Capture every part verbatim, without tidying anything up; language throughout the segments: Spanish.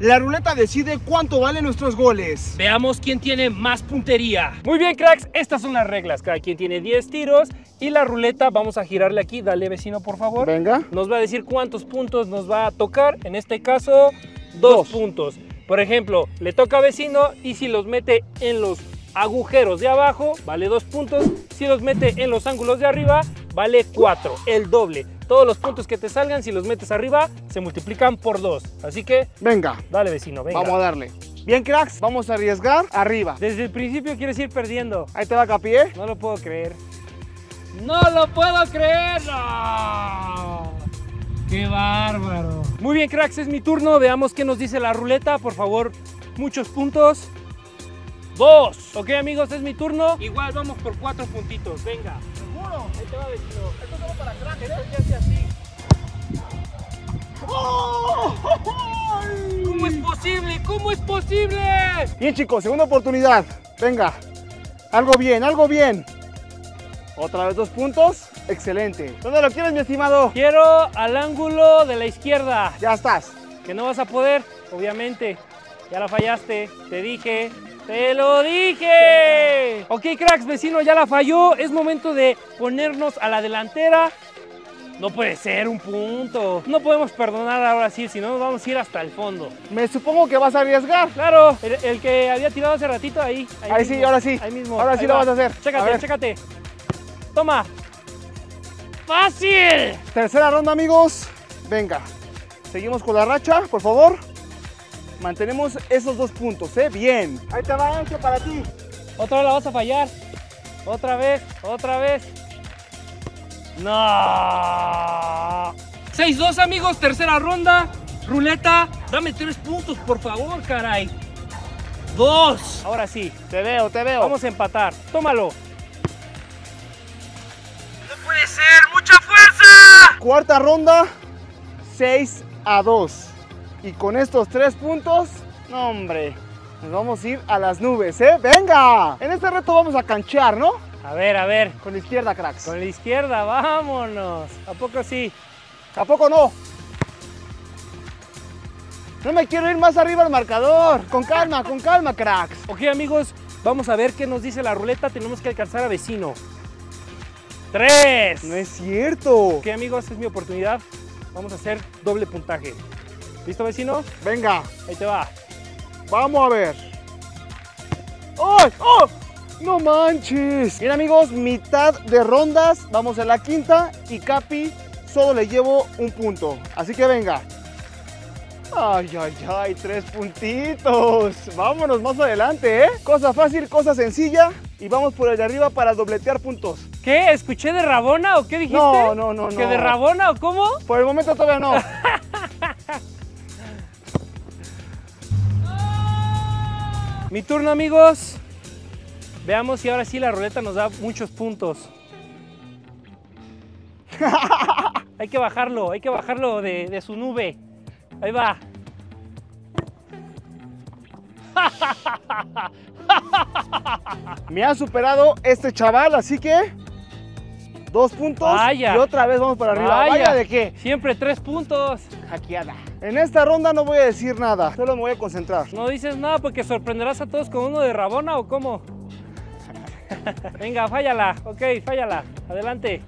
La ruleta decide cuánto valen nuestros goles. Veamos quién tiene más puntería. Muy bien, cracks, estas son las reglas. Cada quien tiene diez tiros y la ruleta vamos a girarle aquí. Dale, vecino, por favor. Venga. Nos va a decir cuántos puntos nos va a tocar. En este caso, dos, dos puntos. Por ejemplo, le toca a vecino y si los mete en los agujeros de abajo, vale dos puntos. Si los mete en los ángulos de arriba, vale cuatro, el doble. Todos los puntos que te salgan, si los metes arriba, se multiplican por dos. Así que, venga. Dale, vecino, venga. Vamos a darle. Bien, cracks, vamos a arriesgar arriba. Desde el principio quieres ir perdiendo. Ahí te va, Capi, ¿eh? No lo puedo creer. ¡No lo puedo creer! ¡No! ¡Qué bárbaro! Muy bien, cracks, es mi turno. Veamos qué nos dice la ruleta. Por favor, muchos puntos. Dos. Ok, amigos, es mi turno. Igual vamos por cuatro puntitos. Venga. ¿Seguro? Ahí te va, vecino. Esto es solo para cracks, Esto ¿eh? se hace así. ¡Oh! ¿Cómo es posible? ¿Cómo es posible? Bien, chicos, segunda oportunidad. Venga. Algo bien, algo bien. Otra vez dos puntos. Excelente. ¿Dónde lo quieres, mi estimado? Quiero al ángulo de la izquierda. Ya estás. Que no vas a poder, obviamente. Ya la fallaste. Te dije. ¡Te lo dije! Ok, cracks, vecino ya la falló. Es momento de ponernos a la delantera. No puede ser un punto. No podemos perdonar ahora sí, si no nos vamos a ir hasta el fondo. Me supongo que vas a arriesgar. Claro, el, el que había tirado hace ratito ahí. Ahí, ahí sí, ahora sí. Ahí mismo. Ahora sí ahí lo va. vas a hacer. Chécate, a chécate. Toma. ¡Fácil! Tercera ronda, amigos. Venga. Seguimos con la racha, por favor. Mantenemos esos dos puntos, ¿eh? Bien. Ahí te va, este para ti. Otra vez la vas a fallar. Otra vez, otra vez. No. seis dos, amigos, tercera ronda. Ruleta, dame tres puntos, por favor, caray. Dos. Ahora sí. Te veo, te veo. Vamos a empatar. Tómalo. No puede ser, mucha fuerza. Cuarta ronda, seis a dos. Y con estos tres puntos, no, hombre, nos vamos a ir a las nubes, ¿eh? ¡Venga! En este reto vamos a canchear, ¿no? A ver, a ver. Con la izquierda, cracks. Con la izquierda, vámonos. ¿A poco sí? ¿A poco no? No me quiero ir más arriba al marcador. Con calma, con calma, cracks. Ok, amigos, vamos a ver qué nos dice la ruleta. Tenemos que alcanzar a vecino. ¡Tres! No es cierto. Ok, amigos, es mi oportunidad. Vamos a hacer doble puntaje. ¿Listo, vecino? Venga. Ahí te va. Vamos a ver. ¡Ay! ¡Oh! ¡No manches! Bien, amigos, mitad de rondas. Vamos a la quinta y Capi solo le llevo un punto. Así que venga. ¡Ay, ay, ay! Tres puntitos. Vámonos más adelante, ¿eh? Cosa fácil, cosa sencilla. Y vamos por el de arriba para dobletear puntos. ¿Qué? ¿Escuché de Rabona o qué dijiste? No, no, no, no. ¿Que de Rabona o cómo? Por el momento todavía no. Mi turno, amigos. Veamos si ahora sí la ruleta nos da muchos puntos. Hay que bajarlo, hay que bajarlo de, de su nube. Ahí va. Me ha superado este chaval, así que dos puntos. Vaya. Y otra vez vamos para arriba. Vaya. Vaya, ¿de qué? Siempre tres puntos. Hackeada. En esta ronda no voy a decir nada, solo me voy a concentrar. No dices nada porque sorprenderás a todos con uno de Rabona o cómo. Venga, fállala. Ok, fállala. Adelante.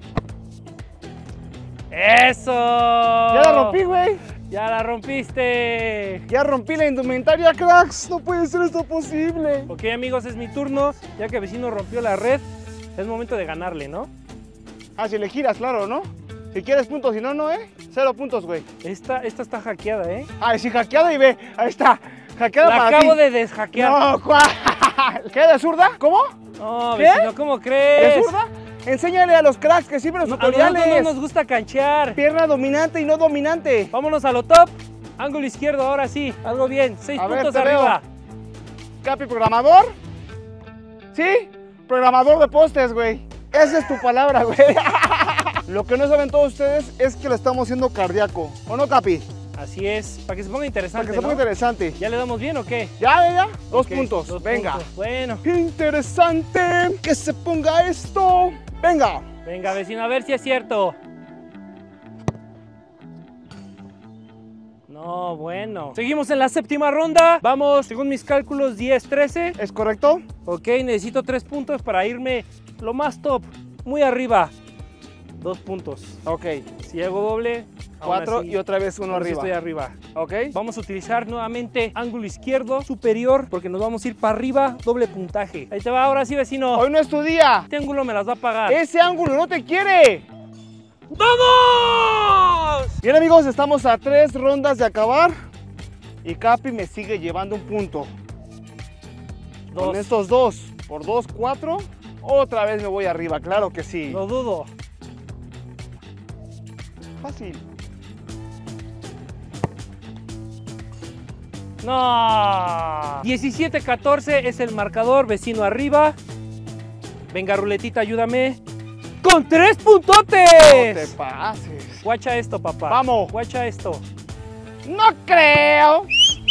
¡Eso! Ya la rompí, güey. Ya la rompiste. Ya rompí la indumentaria, cracks. No puede ser esto posible. Ok, amigos, es mi turno. Ya que vecino rompió la red, es momento de ganarle, ¿no? Ah, si le giras, claro, ¿no? Si quieres puntos, si no, no, ¿eh? Cero puntos, güey. Esta, esta está hackeada, ¿eh? Ah, sí, hackeada y ve. Ahí está. Hackeada La para acabo ti. de deshackear. No, ¿cuál? ¿Qué? ¿De zurda? ¿Cómo? No, ¿Qué? vecino, ¿cómo crees? ¿De zurda? Enséñale a los cracks que siempre los No, a nosotros tutoriales. no nos gusta canchear. Pierna dominante y no dominante. Vámonos a lo top. Ángulo izquierdo, ahora sí. Algo bien. Seis A ver, puntos te arriba. Capi, programador. ¿Sí? Programador de postes, güey. Esa es tu palabra, güey. Lo que no saben todos ustedes es que lo estamos haciendo cardíaco. ¿O no, Capi? Así es. Para que se ponga interesante, Para que sea ¿no? muy interesante. ¿Ya le damos bien o qué? ¿Ya, ya, ya? Dos Ok, puntos. dos Venga. puntos. Bueno. ¡Qué interesante! ¡Que se ponga esto! ¡Venga! Venga, vecino, a ver si es cierto. No, No, bueno. Seguimos en la séptima ronda. Vamos, según mis cálculos, diez, trece. ¿Es correcto? Ok, necesito tres puntos para irme lo más top, muy arriba. Dos puntos. Ok. Si hago doble, Cuatro así, y otra vez uno aún así arriba. estoy arriba. Ok. Vamos a utilizar nuevamente ángulo izquierdo superior porque nos vamos a ir para arriba, doble puntaje. Ahí te va, ahora sí, vecino. Hoy no es tu día. Este ángulo me las va a pagar. Ese ángulo no te quiere. ¡Vamos! Bien, amigos, estamos a tres rondas de acabar y Capi me sigue llevando un punto. Dos. Con estos dos, por dos, cuatro, otra vez me voy arriba, claro que sí. Lo dudo. Fácil. No. diecisiete catorce es el marcador, vecino arriba. Venga, ruletita, ayúdame. ¡Con tres puntotes! No te pases. Guacha esto, papá. Vamos. Guacha esto. No creo.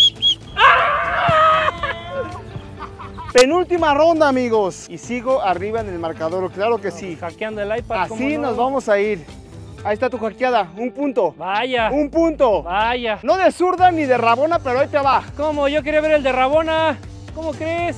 Penúltima ronda, amigos. Y sigo arriba en el marcador, claro que sí. Hackeando el iPad. ¿cómo Así no? nos vamos a ir. Ahí está tu hackeada, un punto. Vaya. Un punto. Vaya. No de zurda ni de rabona, pero ahí te va. ¿Cómo? Yo quería ver el de Rabona. ¿Cómo crees?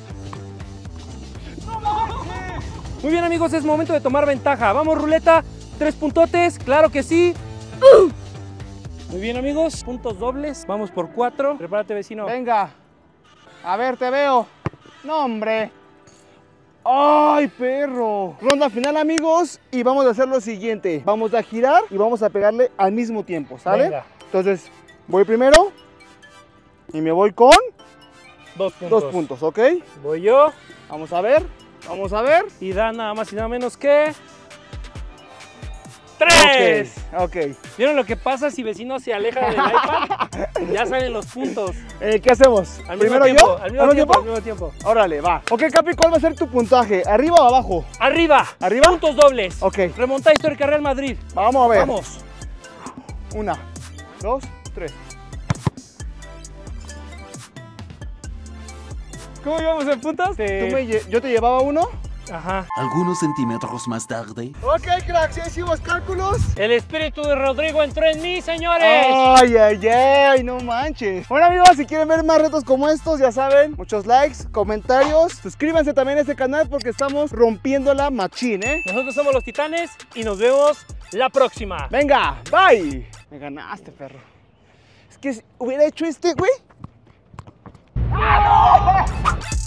Muy bien, amigos, es momento de tomar ventaja. Vamos, ruleta. Tres puntotes, claro que sí. Muy bien, amigos. Puntos dobles. Vamos por cuatro. Prepárate, vecino. Venga. A ver, te veo. No, hombre. ¡Ay, perro! Ronda final, amigos, y vamos a hacer lo siguiente. Vamos a girar y vamos a pegarle al mismo tiempo, ¿sale? Venga. Entonces, voy primero y me voy con Dos puntos. dos puntos, ¿ok? Voy yo. Vamos a ver, vamos a ver. Y da nada más y nada menos que... ¡Tres! Ok, ok. ¿Vieron lo que pasa si vecino se aleja del iPad? Ya salen los puntos. Eh, ¿Qué hacemos? Al ¿Primero mismo tiempo, yo? Al mismo tiempo, al mismo tiempo. Órale, va. Ok, Capi, ¿cuál va a ser tu puntaje? ¿Arriba o abajo? Arriba. ¿Arriba? Puntos dobles. Ok. Remontada histórica Real Madrid. Vamos a ver. Vamos. Una, dos, tres. ¿Cómo íbamos en puntos? ¿Tú me lle- ¿Yo te llevaba uno? Ajá. Algunos centímetros más tarde. Ok, cracks, ya hicimos cálculos. El espíritu de Rodrigo entró en mí, señores. Ay, ay, ay, no manches. Bueno, amigos, si quieren ver más retos como estos, ya saben, muchos likes, comentarios. Suscríbanse también a este canal porque estamos rompiendo la machín, ¿eh? Nosotros somos los Titanes y nos vemos la próxima. Venga, bye. Me ganaste, perro. Es que si hubiera hecho este, güey. ¡Ah, no!